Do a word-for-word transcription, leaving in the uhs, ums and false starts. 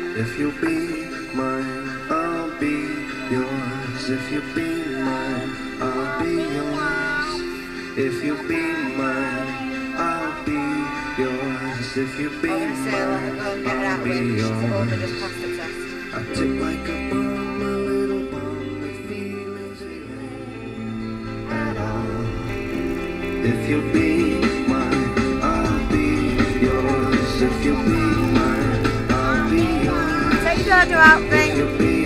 If you'll be mine, I'll be yours. If you'll be mine, I'll be yours. If you'll be mine, I'll be yours. If you'll be mine, I'll be yours. I tick like a bomb, a little bomb with feelings at all. If you'll be mine, I'll be yours. If you'll be mine, I'll be yours. Take your daughter out, Vin.